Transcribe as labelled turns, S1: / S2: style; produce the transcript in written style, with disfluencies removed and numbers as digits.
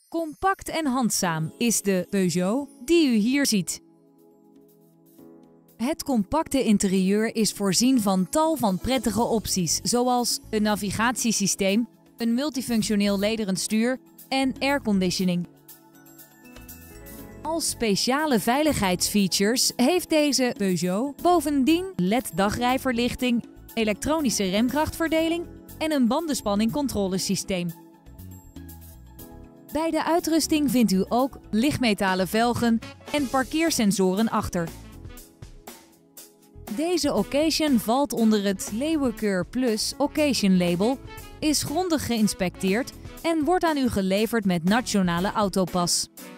S1: Compact en handzaam is de Peugeot die u hier ziet. Het compacte interieur is voorzien van tal van prettige opties, zoals een navigatiesysteem, een multifunctioneel lederen stuur en airconditioning. Als speciale veiligheidsfeatures heeft deze Peugeot bovendien LED-dagrijverlichting, elektronische remkrachtverdeling en een bandenspanningcontrolesysteem. Bij de uitrusting vindt u ook lichtmetalen velgen en parkeersensoren achter. Deze Occasion valt onder het Leeuwenkeur Plus Occasion label, is grondig geïnspecteerd en wordt aan u geleverd met Nationale Autopas.